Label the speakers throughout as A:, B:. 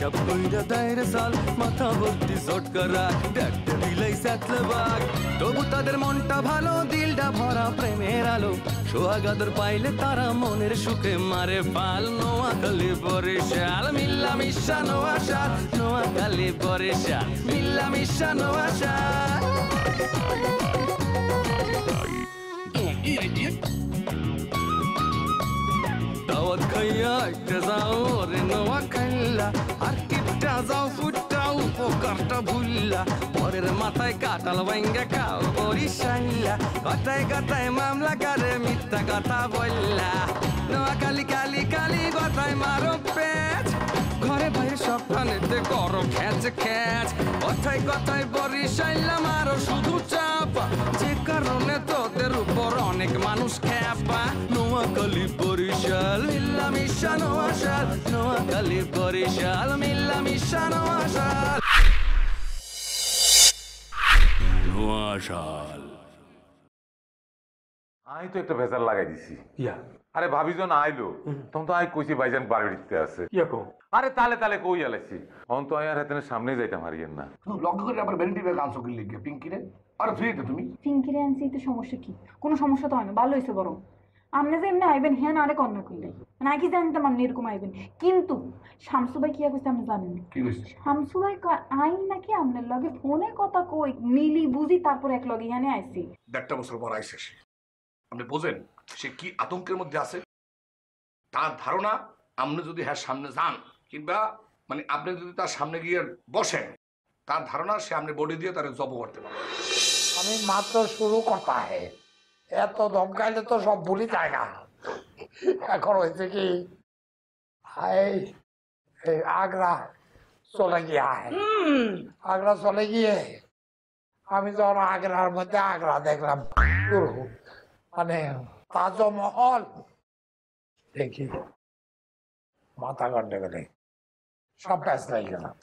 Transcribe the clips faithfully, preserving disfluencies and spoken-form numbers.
A: হিসাব কইরা দায়রে সাল মাথা ভর্তি চটকারা দেখতে দিলেই স্যাতলে বাঘ তবু তাদের মনটা ভালো দিলটা ভরা প্রেমের আলো সোহাগাদর পাইলে তারা মনের সুখে মারে পাল নোয়াখালী বরিশাল মিল্লা মিশা নোয়াশাল নোয়াখালী বরিশাল মিল্লা মিশা নোয়াশাল দাওয়াত খাইয়া একটা যাও রে নোয়াখাইলা আর কিপটা যাও ফুটাও পোকারটা ভুললা পরের মাথায় কাটাল ভাঙ্গা খাও বরিশাইলা কথায় কথায় মামলা করে মিথ্যা কথা বললা নোয়াখালী কালি কালি কথায় মারো পেঁচ ঘরে বাইরে সবখানেতে করো খ্যাচ খ্যাচ কথায় কথায় বরিশাইলা মারো শুধু চাপা যে কারণে তোদের উপর অনেক মানুষ খ্যাপা নোয়াখালী বরিশাল মিল্লা মিশা নোয়াশাল নোয়াখালী বরিশাল মিল্লা মিশা নোয়াশাল নোয়াশাল
B: আমি তো একটা ভেজাল লাগাই দিছি
C: ইয়া
B: আরে ভাবি জন আইলো তখন তো আই কইছি ভাইজান বাড়িতে আছে
C: ইয়া কো
B: আরে তালে তালে কই আলাইছি তখন তো আর হাতের সামনে যাইতাম হারিয়েন না
D: লক্ষ্য করে আবার ভ্যানিটি ব্যাগ আনছো কিনলে গিয়ে পিঙ্কি রে আরে ফ্রি তো তুমি
E: পিঙ্কিরে আনছি তো সমস্যা কি কোনো সমস্যা তো হয় না ভালো হয়েছে বরং আপনি যে এমনি আইবেন হ্যাঁ আরে কন্যা করলে নাকি জানতাম আপনি এরকম আইবেন কিন্তু শামসু ভাই কি করছে আপনি জানেন
D: কি কইছিস
E: শামসু ভাই আইন নাকি আপনার লগে ফোনে কথা কই মিলি বুঝি তারপর এক লগে এখানে আইছি
D: দেড়টা বছর পর আইসে সে আপনি বোঝেন সে কি আতঙ্কের মধ্যে আছে তার ধারণা আপনি যদি হ্যাঁ সামনে যান কিংবা মানে আপনি যদি তার সামনে গিয়ে বসেন তার ধারণা সে আপনি বডি দিয়ে তার জব করতে পারে
F: আমি মাত্র শুরু করতে হয় এত ধমকাইলে তো সব ভুলি যায় না এখন হয়েছে কি এই আগ্রা চলে গিয়ে আগ্রা চলে গিয়ে আমি যখন আগ্রার মধ্যে আগ্রা দেখলাম মানে তাজমহল দেখি মাথা গন্ডে গেলে সব প্যাস লাগে গেলাম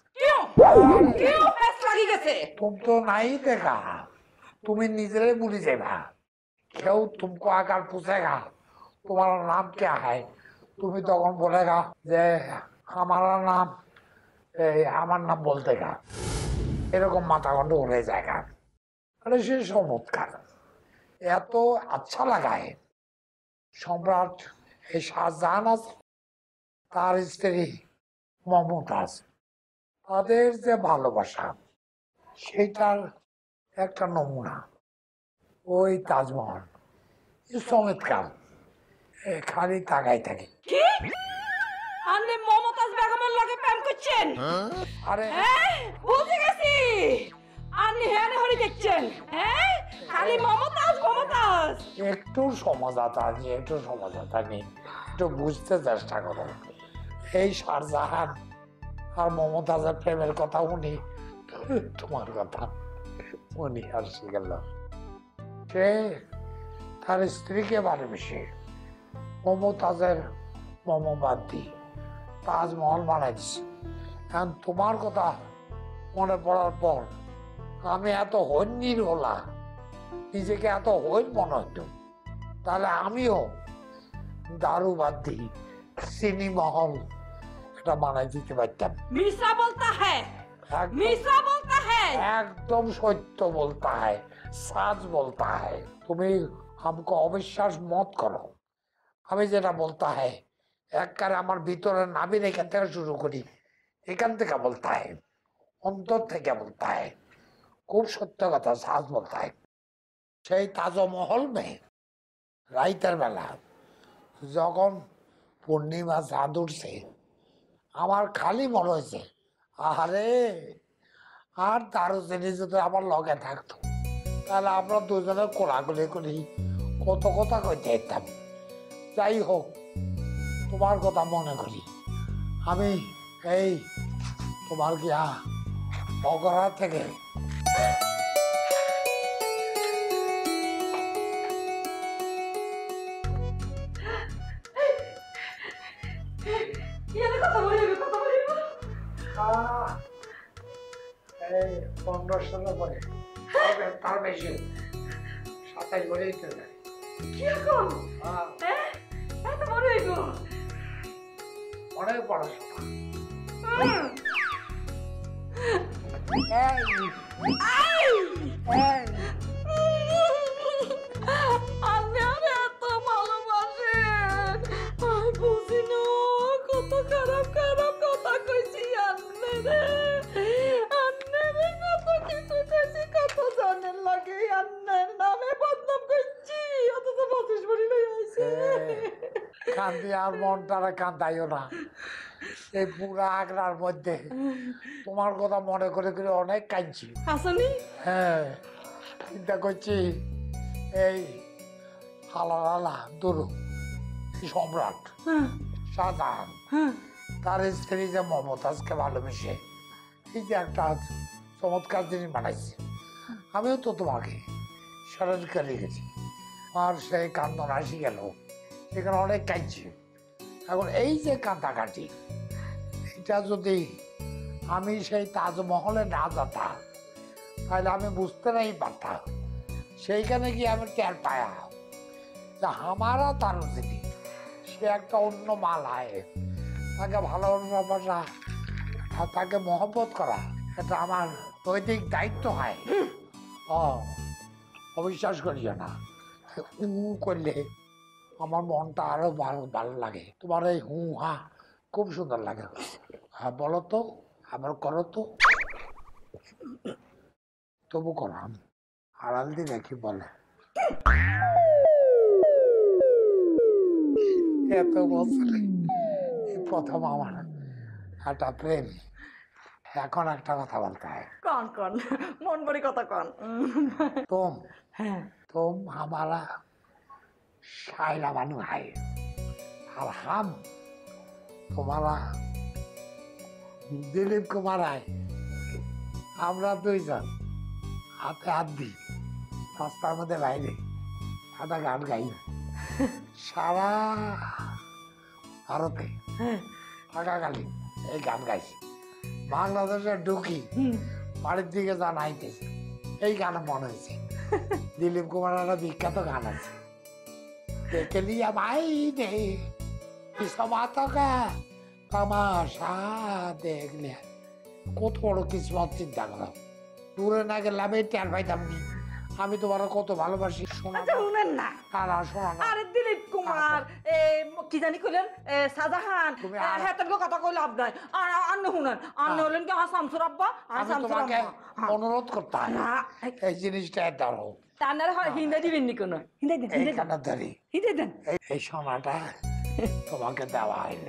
F: तुम तो नहीं देखा तुम्हें निजरे भूली जाएगा क्यों तुमको आकर पूछेगा तुम्हारा नाम क्या है तुम्हें तो कौन बोलेगा जे हमारा नाम हमारा नाम बोलते का এরকম মাথা গন্ড উড়ে জায়গা আরে সে চমৎকার এত আচ্ছা লাগায় সম্রাট এই শাহজাহান আছে তার স্ত্রী মমতাজ তাদের যে ভালোবাসা সেটার একটা নমুনা ওই তাজমহল চমৎকার খালি তাকাই থাকে
E: আপনি মমতাজ বেগমের লগে প্রেম করছেন
F: আরে
E: বুঝে গেছি আপনি হেনে হরি দেখছেন হ্যাঁ খালি মমতাজ মমতাজ
F: একটু সমাজতা নিয়ে একটু সমাজতা নিয়ে একটু বুঝতে চেষ্টা করো এই শাহজাহান আর মমতাজের প্রেমের কথা উনি তোমার কথা উনি আর গেল সে তার স্ত্রীকে ভালোবেসে মমতাজের মমবাদী তাজমহল বানাই দিছে এখন তোমার কথা মনে পড়ার পর আমি এত হন্যির হলাম নিজেকে এত হইল মনে হতো তাহলে আমিও দারু বাদ দিই চিনি মহল এটা বানাই দিতে পারতাম
E: মিশা বলতা হ্যায় মিশা বলতা হ্যায়
F: একদম সত্য বলতা হয় সাজ বলতা হয় তুমি আমাকে অবিশ্বাস মত করো আমি যেটা বলতা হয় একবারে আমার ভিতরে নাবির এখান থেকে শুরু করি এখান থেকে বলতা হয় অন্তর থেকে বলতা হয় খুব সত্য কথা সাজ বলতা হয় সেই তাজমহল মেয়ে রাইতের বেলা যখন পূর্ণিমা চাঁদ উঠছে আমার খালি মনে হয়েছে আরে আর তারও জিনিস যদি আমার লগে থাকতো তাহলে আমরা দুজনে কোলাকুলি করি কত কথা কইতে যেতাম যাই হোক তোমার কথা মনে করি আমি এই তোমার গিয়া বগরা থেকে এই পনেরো ষোলো পরে তার বেশি সাতাশ বলেই তো যায় অনেক পড়াশোনা এই, এই,
E: আপনি আরে এত ভালোবাসেন আমি বুঝি না কত খারাপ খারাপ কথা কইছি আন্নে রে আন্নে রে কত কিছু কইছি কত জানেন লাগে আন্নের নামে বদনাম করছি অথচ বসিস বলি লই আইছে
F: কান্দি আর মনটারে কান্দাইও না। এই পুরা আগ্রার মধ্যে তোমার কথা মনে করে করে অনেক কাঁদছি।
E: হাসানি
F: হ্যাঁ, চিন্তা করছি এই হালা হালা দুরু সম্রাট শাহজাহান তার স্ত্রী যে মমতাজকে ভালোবেসে এই যে একটা চমৎকার জিনিস বানাইছে, আমিও তো তোমাকে স্মরণ করে গেছি। আর সেই কান্দন আসি গেল, এখানে অনেক কাঁদছি। এখন এই যে কাঁদাকাটি, এটা যদি আমি সেই তাজমহলে না যেতাম তাহলে আমি বুঝতে নাই পারতাম। সেইখানে গিয়ে আমি টের পায়া যে আমারা তার যিনি সে একটা অন্য মালায়, তাকে ভালোবাসা আর তাকে মহব্বত করা এটা আমার নৈতিক দায়িত্ব হয়। ও অবিশ্বাস করিও না, হু করলে আমার মনটা আরো ভালো ভালো লাগে। তোমার এই হু হা খুব সুন্দর লাগে। হ্যাঁ বলো তো, আবার করো তো, তবু করো। আড়াল দিয়ে দেখি বলে এত বছরে প্রথম আমার একটা প্রেম। এখন একটা কথা বলতে হয়,
E: কন কন মন ভরি কথা কন
F: तुम
E: হ্যাঁ
F: तुम हमारा शायरा बानू है और हम तुम्हारा दिलीप कुमार है। আমরা দুইজন হাতে হাত দিই রাস্তার মধ্যে বাইরে একটা গান গাই সারা ভারতে থাকাকালীন এই গান গাইছি। বাংলাদেশে ঢুকি বাড়ির দিকে জানাইতেছে এই গান মনে হয়েছে। দিলীপ কুমার একটা বিখ্যাত গান আছে, দেখে লিয়া ভাই দে তামাশা দেখলে কত বড় কিসমত চিন্তা করো। দূরে না গেলে আমি টের পাইতাম নি আমি তোমার কত ভালোবাসি। শোনা
E: আচ্ছা শুনেন না,
F: না শোনা না,
E: আরে দিলীপ কুমার এ কি জানি কইলেন শাহজাহান
F: তুমি আর-
E: হ্যাঁ তোর কথা কইলে লাভ নাই। আর আন্নে শুনেন আন্নে হলেন কি আমার শামসুর আব্বা আর
F: আমি
E: শামসুর
F: তোমাকে
E: আম্মা
F: অনুরোধ করতে হয়
E: না
F: এই জিনিসটা ধরো,
E: তান্নারে হিন্দে দিবেন নি কোনো হিন্দে দেন হিন্দে দেন
F: এইখানে ধরি
E: হিন্দে দেন
F: এই- এই সোনাটা তোমাকে দেওয়া হইল।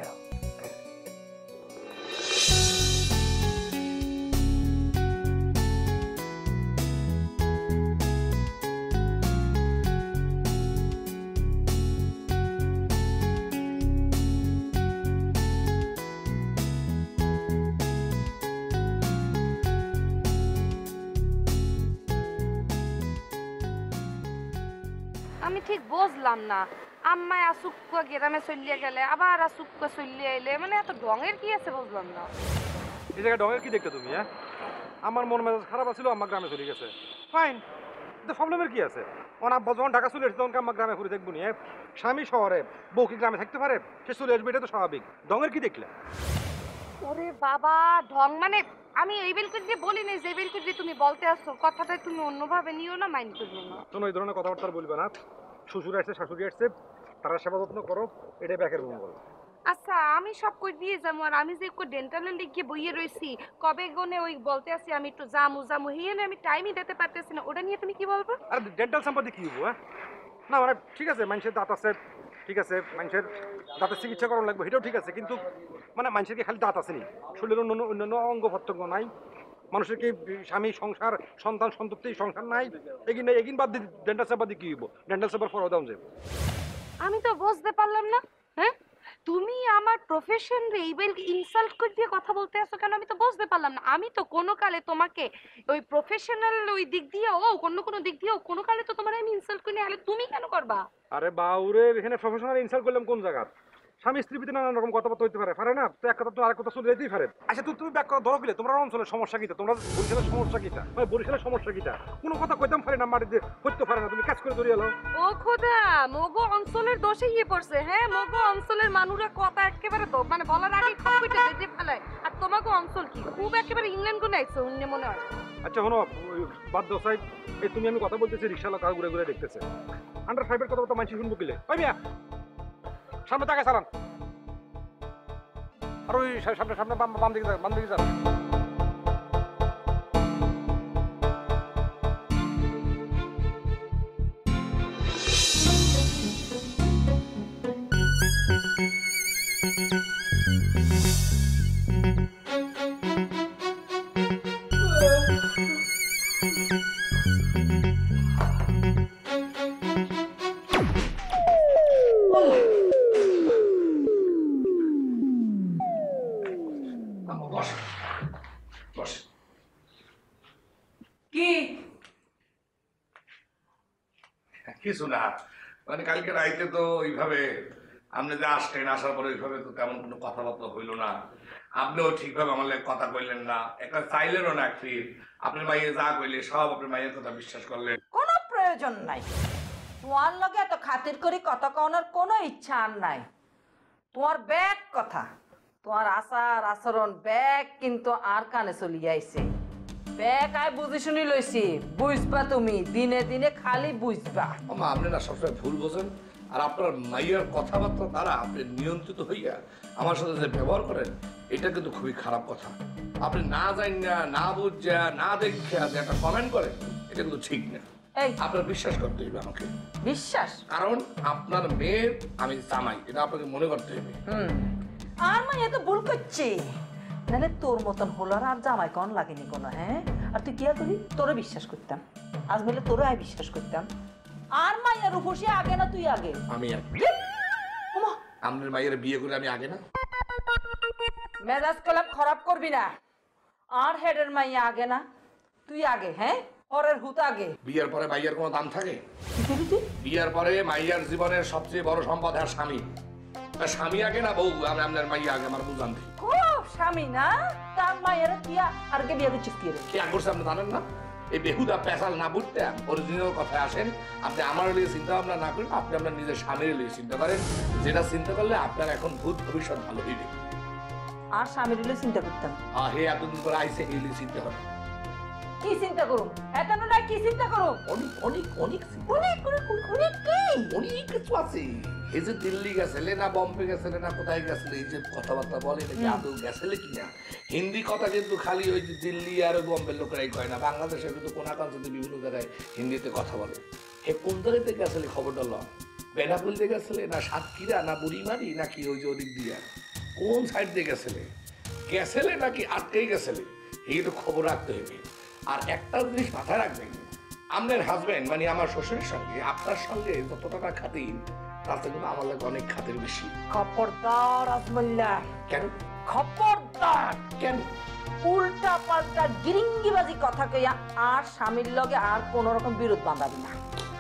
C: আমি ঠিক বুঝলাম না, আম্মায় আসুক্কা গ্রামে চলিয়ে গেলে আবার আসুক্কা চলিয়ে এলে, মানে এত ঢঙের কি আছে বুঝলাম না।
G: এই জায়গায় ডঙের কি দেখতে তুমি? হ্যাঁ, আমার মন মেজাজ খারাপ আছিল, আমার গ্রামে চলে গেছে, ফাইন। কিন্তু প্রবলেমের কি আছে? আমার আব্বা যখন ঢাকা চলে এসেছে তখন আমার গ্রামে ঘুরে দেখবো নি। স্বামী শহরে, বউ কি গ্রামে থাকতে পারে? সে চলে আসবে, এটা তো স্বাভাবিক। ডঙের কি দেখলে?
C: ওরে বাবা, ঢং মানে আমি এই বেলকে দিয়ে বলি নাই যে এই বেলকে দিয়ে তুমি বলতে আসছো, কথাটা তুমি অন্যভাবে নিও না, মাইন্ড করবে না।
G: শোনো, এই ধরনের কথাবার্তা বলবে না। শ্বশুর আসছে, শাশুড়ি আসছে, তারা সেবা যত্ন করো, এটাই ব্যাকের মঙ্গল।
C: আচ্ছা আমি সব কই দিয়ে যাবো, আর আমি যে একটু ডেন্টালের লিখে বইয়ে রয়েছি, কবে গনে ওই বলতে আসি আমি একটু জামু জামু হিয়ে আমি টাইমই দিতে পারতেছি না, ওটা নিয়ে তুমি কি বলবো?
G: আর ডেন্টাল সম্পর্কে কি হবো? হ্যাঁ না মানে ঠিক আছে, মানুষের দাঁত আছে, ঠিক আছে, মানুষের দাঁতের চিকিৎসা করানো লাগবে, সেটাও ঠিক আছে। কিন্তু মানে মানুষের কি খালি দাঁত আসেনি? শরীরের অন্য অন্যান্য অঙ্গ প্রত্যঙ্গ নাই? মানুষের কি স্বামী, সংসার, সন্তান, সন্ততি, সংসার নাই? এগিন এগিন বাদ দিয়ে ডেন্টাল সেবা দিয়ে কি হইব? ডেন্টাল সেবার ফর দাম যে
C: আমি তো বুঝতে পারলাম না। হ্যাঁ, তুমি আমার প্রফেশন রে এইবেল ইনসাল্ট করে দিয়ে কথা বলতে আসো কেন? আমি তো বুঝতে পারলাম না। আমি তো কোনো কালে তোমাকে ওই প্রফেশনাল ওই দিক দিয়ে ও অন্য কোনো দিক দিয়ে কোনো কালে তো তোমার আমি ইনসাল্ট করি না, তুমি কেন করবা?
G: আরে বাউরে, এখানে প্রফেশনাল ইনসাল্ট করলাম কোন জায়গা? স্বামী স্ত্রীর ভিতরে নানান রকম কথাবার্তা হইতে পারে পারে না, তো এক কথা তো আরেক কথা চলে যেতেই পারে। আচ্ছা তুমি তুমি ব্যাক কথা ধরো গেলে তোমরা অঞ্চলের সমস্যা কিটা, তোমরা বরিশালের সমস্যা কিটা, মানে বরিশালের সমস্যা কিটা, কোনো কথা কইতাম পারে না, মাটিতে হইতে পারে না, তুমি কাজ করে ধরিয়ে এলো।
C: ও খোদা, মগো অঞ্চলের দোষে গিয়ে পড়ছে। হ্যাঁ, মগো অঞ্চলের মানুষরা কথা একেবারে তো মানে বলার আগে খপকিটা বেঁধে ফেলায়। আর তোমাকে অঞ্চল কি খুব একেবারে ইংল্যান্ড কোন আইছো অন্য মনে হয়।
G: আচ্ছা শোনো, বাদ দাও সাইড, এই তুমি আমি কথা বলতেছি, রিক্সাওয়ালা কাউ ঘুরে ঘুরে দেখতেছে, আন্ডার ফাইভের কথা তো মানছি শুনবো কিলে। ওই মিয়া সামনে তাকে চালান, আর ওই সামনে সামনে বাম বাম দিকে যান, বাম দিকে যান।
D: কিছু না, মানে কালকে রাইতে তো ওইভাবে আপনি যে আসলেন, আসার পরে ওইভাবে তো তেমন কোনো কথাবার্তা হইলো না, আপনিও ঠিকভাবে আমার লাগে কথা কইলেন না, একটা চাইলেনও না ফির, আপনার মাইয়ে যা কইলে সব আপনার মাইয়ের কথা বিশ্বাস করলেন।
E: কোনো প্রয়োজন নাই, তোমার লগে এত খাতির করে কথা কওয়ার কোনো ইচ্ছা আর নাই। তোমার ব্যাগ কথা, তোমার আচার আচরণ ব্যাগ কিন্তু আর কানে চলি আইছে। ব্যাগ আয় বুঝি শুনি লইছি, বুঝবা তুমি দিনে দিনে খালি বুঝবা।
D: আমা আপনি না সবসময় ভুল বোঝেন, আর আপনার মাইয়ার কথাবার্তা দ্বারা আপনি নিয়ন্ত্রিত হইয়া আমার সাথে যে ব্যবহার করেন, এটা কিন্তু খুবই খারাপ কথা। আপনি না জান না না বুঝা না দেখা যে একটা কমেন্ট করেন, এটা কিন্তু ঠিক না।
E: এই
D: আপনার বিশ্বাস করতে হইবে আমাকে,
E: বিশ্বাস,
D: কারণ আপনার মেয়ের আমি জামাই, এটা আপনাকে মনে করতে হইবে।
E: হুম আর মাইয়া তো ভুল করছে, নাহলে তোর মতন হলো আর জামাই কন লাগেনি কোনো। হ্যাঁ, আর তুই কি করি, তোরে বিশ্বাস করতাম, আজ বলে তোরে আয় বিশ্বাস করতাম। আর মাইয়ার উপসে আগে না তুই আগে?
D: আমি আগে। আপনার মাইয়ের বিয়ে করে আমি আগে না?
E: মেজাজ কলাম খারাপ করবি না। আর হেডের মাইয়া আগে না তুই আগে? হ্যাঁ, পরের হুত আগে।
D: বিয়ের পরে মাইয়ার কোনো দাম থাকে? বিয়ের পরে মাইয়ার জীবনের সবচেয়ে বড় সম্পদ আর স্বামী। স্বামী আগে না বউ? আমি আপনার মাইয়া আগে, আমার বুঝান দিই।
E: খুব স্বামী না তার মায়ের কি আর কে বিয়ে করছিস কি রে?
D: কি করছে আপনি জানেন না? এই বেহুদা পেশাল না বুঝতে অরিজিনাল কথায় আসেন। আপনি আমার লিয়ে চিন্তা ভাবনা না করেন, আপনি আপনার নিজের স্বামীর লিয়ে চিন্তা করেন, যেটা চিন্তা করলে আপনার এখন ভূত ভবিষ্যৎ ভালো হইবে।
E: আর স্বামীর লিয়ে চিন্তা করতাম?
D: হ্যাঁ, হে এতদিন করে আইসে এই লিয়ে চিন্তা করেন।
E: কি চিন্তা করুন? এত না কি চিন্তা করুন?
D: অনেক অনেক অনেক
E: অনেক অনেক কি
D: অনেক কিছু আছে। এই যে দিল্লি গেছিলে না বম্বে গেছিলে না কোথায় গেছিলে, এই যে কথাবার্তা বলে নাকি আদৌ গেছিলে কিনা। হিন্দি কথা কিন্তু খালি ওই যে দিল্লি আর বম্বের লোকেরাই কয় না, বাংলাদেশে কিন্তু কোনাকাঞ্চতে বিভিন্ন জায়গায় হিন্দিতে কথা বলে। হে কোন জায়গাতে গেছিলে খবরটা ল? বেনাপুলতে গেছিলে না সাতক্ষীরা না বুড়িমারি নাকি ওই যে ওদিক দিয়া কোন সাইড দিয়ে গেছিলে? গেছিলে নাকি আটকেই গেছিলে? এই তো খবর রাখতে হইবে। আর একটা জিনিস মাথায় রাখবেন, আপনার হাজবেন্ড মানে আমার শ্বশুরের সঙ্গে আপনার সঙ্গে যতটা খাতির, তাতে কিন্তু আমার লাগে অনেক খাতির বেশি।
E: খবরদার আজমল্লা।
D: কেন
E: খবরদার?
D: কেন?
E: উল্টা পাল্টা গিরিঙ্গিবাজি কথা কইয়া আর স্বামীর লগে আর কোন রকম বিরোধ বাঁধাবি না,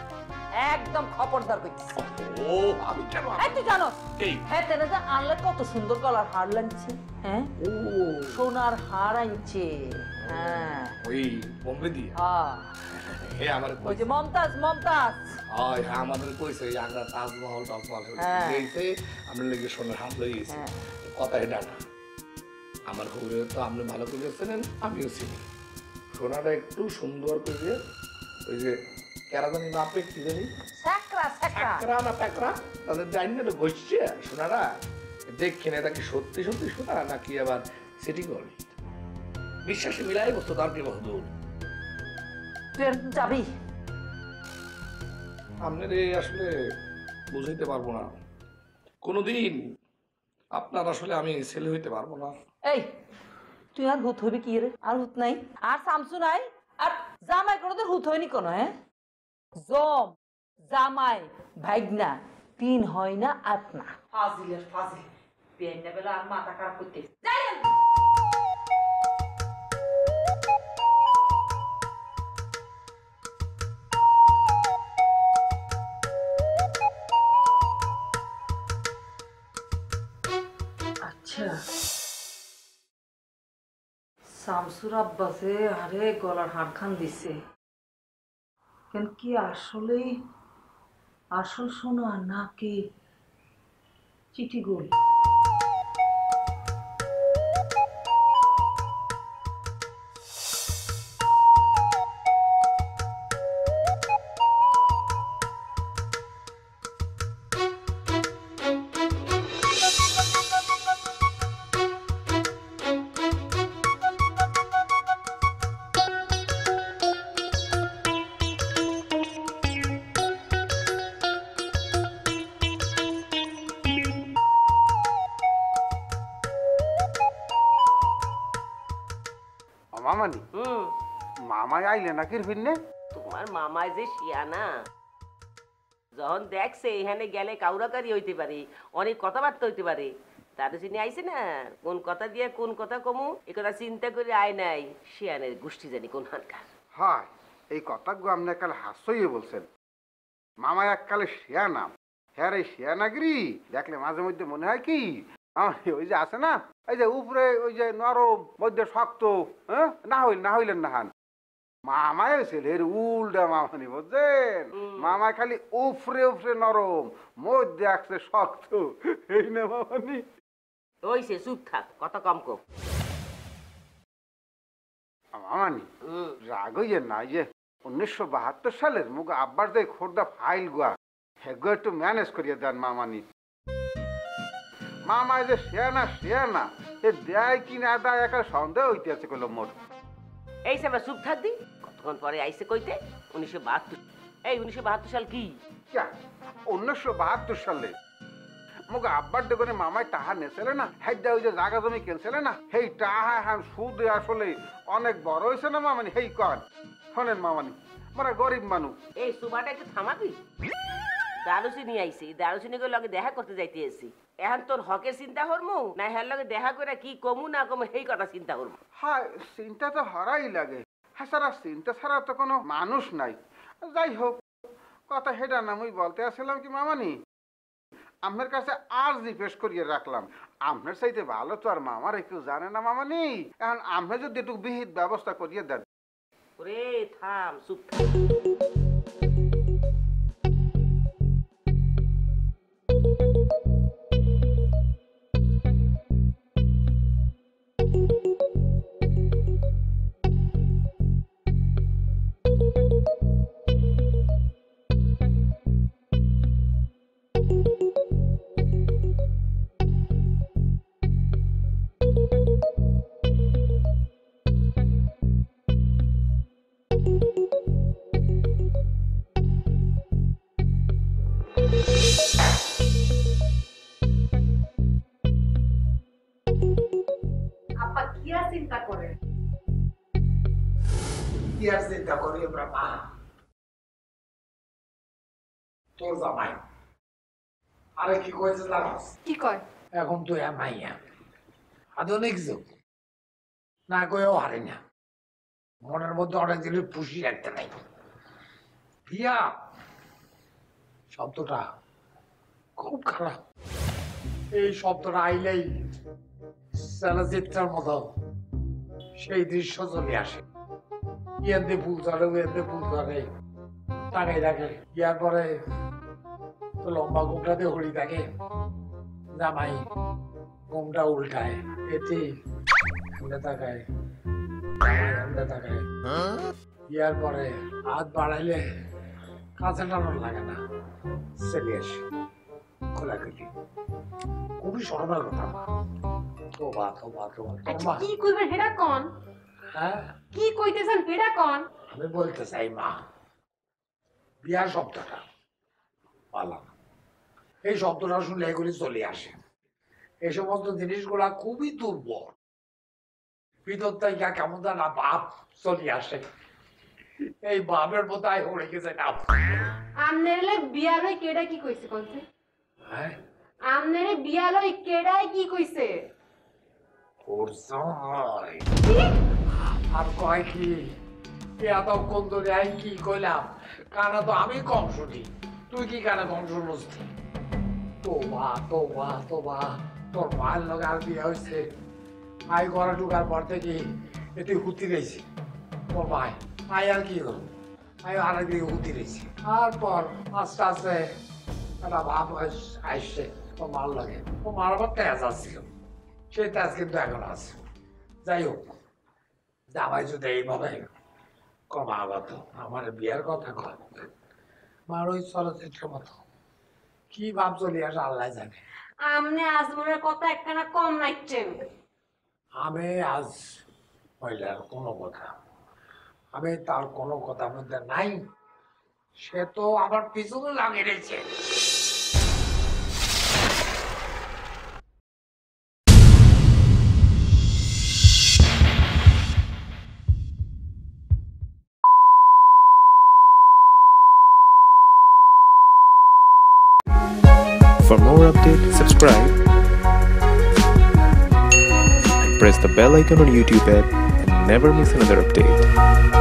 E: একদম খবরদার কইতেছি।
D: ও আমি কেন?
E: এই তুই জানো
D: এই
E: হ্যাঁ তেনে যে আনলে কত সুন্দর গলার হার লাগছে। হ্যাঁ,
D: ও
E: সোনার হার আনছে। হ্যাঁ
D: ওই বোম্বে দিয়ে।
E: হ্যাঁ,
D: হে আমার
E: ওই যে মমতাজ মমতাজ
D: হয়, হ্যাঁ আমাদের কইছে আগ্রা তাজমহল টাজমহল
E: হ্যাঁ।
D: গেছে, আমরা লেগে সোনার হাত লয়ে গেছি।
E: হ্যাঁ।
D: কথা এটা না, আমার খবরে তো আপনি ভালো করে চেনেন, আমিও চিনি। সোনাটা একটু সুন্দর করে ওই যে কেরাদানি মাপে কি জানি
E: স্যাকরা স্যাকরা
D: প্যাকরা না প্যাকরা তাদের জানি না ঘষছে সোনারা, দেখি না এটা কি সত্যি সত্যি সোনা নাকি আবার সিটি গোল্ড। বিশ্বাসে মিলাই বস্তু তার কি বহুদূর।
E: তুই একদিন যাবি?
D: আপনার আসলে বুঝাইতে পারবো না, কোনোদিন আপনার আসলে আমি ছেলে হইতে পারবো না।
E: এই তুই আর হুত হইবি কি রে? আর হুত নাই, আর সামসু নাই, আর জামাই কোনোদিন হুত হয়নি কোনো। হ্যাঁ, জম জামাই ভাইগনা তিন হয় না আট না। ফাজিলের ফাজিল বিয়ের বেলা আর মাথা খারাপ করতে যাই। বাবুসুর আব্বাসে আরে গলার হাড় খান দিছে কেন কি আসলেই আসল শোনা নাকি চিঠি গোল?
H: মামানি
I: হুম
H: মামাই আইলে নাকি ফিরনে?
I: তোমার মামায় যে শিয়ানা, যখন দেখছে এখানে গেলে কাউরাকারি হইতে পারে, অনেক কথাবার্তা হইতে পারে, তার চিনি আইছে না কোন কথা দিয়ে কোন কথা কমু এ কথা চিন্তা করে আয় নাই। শিয়ানের গোষ্ঠী জানি কোন হানকার।
H: হয় এই কথাগুলো আপনি এককালে হাস্যই বলছেন। মামা এককালে শিয়ানা, হ্যাঁ এই শিয়ানাগিরি দেখলে মাঝে মধ্যে মনে হয় কি ওই যে আছে না এই যে উপরে ওই যে নরম মধ্যে শক্ত, হ্যাঁ না হইল না হইলেন না হান মামাই হয়েছিল এর উল্টা মামানি বুঝছেন। মামাই খালি উপরে উপরে নরম মধ্যে আসছে শক্ত, এই না মামানি?
I: ওইসে চুপ থাক, কথা কম কম।
H: মামানি রাগ হইয়ে না, যে উনিশশো বাহাত্তর সালের মুখ আব্বার যে খোর্দা ফাইল গুয়া হেগো একটু ম্যানেজ করিয়ে দেন মামানি। মামায় যে শেয়ানা শেয়ানা এ দেয় কি না দেয় একটা সন্দেহ হইতে আছে কইল মোর।
I: এই সে চুপ থাকবি, কতক্ষণ পরে আইসে কইতে উনিশশো বাহাত্তর। এই উনিশশো বাহাত্তর সাল কি?
H: উনিশশো বাহাত্তর সালে মুখ আব্বার দোকানে মামায় টাহা নেছিলে না, হেডা ওই যে জায়গা জমি কিনছিলে না, সেই টাহা হ্যাঁ সুদে আসলে অনেক বড় হয়েছে না মামানি। সেই কন শোনেন মামানি, মোরা গরিব মানুষ।
I: এই সুবাটা একটু থামাবি? দারুচিনি নিয়ে আইসি, দারুচিনি করে লগে দেখা করতে যাইতে এসি। এখন তোর হকের চিন্তা করমু না হ্যার লগে দেখা করে কি কমু না কমু সেই কথা চিন্তা করবো?
H: হ্যাঁ চিন্তা তো হরাই লাগে, হ্যাঁ সারা চিন্তা ছাড়া তো কোনো মানুষ নাই। যাই হোক কথা হেডা না মুই বলতে আসছিলাম কি মামানি, আপনার কাছে আর্জি পেশ করিয়ে রাখলাম। আপনার চাইতে ভালো তো আর মামার একটু জানে না মামানি। এখন আপনি যদি একটু বিহিত ব্যবস্থা করিয়ে দেন।
I: ওরে থাম, চুপ থাম।
F: তোর জামাই আরে কি কইছে জানাস?
C: কি কয়?
F: এখন তুই মাইয়া আধুনিক যুগ না কয়েও হারে না, মনের মধ্যে অনেক জিনিস পুষি রাখতে নাই। বিয়া শব্দটা খুব খারাপ। এই শব্দটা আইলেই চলচ্চিত্রের মতো সেই দৃশ্য চলে আসে। ইয়াতে ফুল ধরে ইয়াতে ফুল ধরে টাঙাই থাকে, ইয়ার পরে তো লম্বা ঘুমটাতে হরি থাকে, জামাই ঘুমটা উল্টায় এতে এমনি তাকায় এমনি তাকায়, ইয়ার পরে হাত বাড়াইলে কাছে টানোর লাগে না, চলে আসে খোলাখুলি। খুবই সরমের কথা। তোবা তোবা তোবা তোবা।
C: কি কইবেন হেডা কোন?
F: হ্যাঁ
C: কি কইতেছেন হেডা কোন?
F: আমি বলতে চাই মা, বিয়ার শব্দটা ভালো, এই শব্দটা শুনলে এগুলি চলে আসে। এই সমস্ত জিনিসগুলা খুবই দুর্বল, ভিতর থেকে কেমন না ভাব চলে আসে। এই ভাবের বোধহয় হয়ে গেছে না।
C: আমনেরে বিয়ালই কেডা কি কইছে কোনছে?
F: হ্যাঁ
C: আমনেরে বিয়ালই কেডাই কি কইছে?
F: ওর জামাই আর কয় কি এতক্ষণ ধরে আমি কি কইলাম, কানা তো আমি কম শুনি, তুই কি কানে কম শুনস? তোবা তোবা তোবা, তোর মায়ের লগে আর বিয়ে হয়েছে, আই ঘরে ঢুকার পর থেকে এটি হুতি রয়েছে ওর মায় মায় আর কি করবো আমি আরেক দিকে হুতি রয়েছি তারপর আস্তে আস্তে একটা ভাব আসছে ও মার লাগে ও মার আবার তেজ আসছিল সেই তেজ কিন্তু এখন আছে যাই হোক জামাই যদি এইভাবে কমাগত আমার বিয়ের কথা কয় মার ওই চলচ্চিত্র মতো কি ভাব চলে আসে আল্লাহ জানে
E: আমনে আজমনের কথা একখানা কম নাইছেন
F: আমি আজ মহিলার কোনো কথা আমি তার কোনো কথা মধ্যে নাই সে তো আমার পিছনে লাগিয়ে রয়েছে
J: For more updates, subscribe and press the bell icon on YouTube app and never miss another update.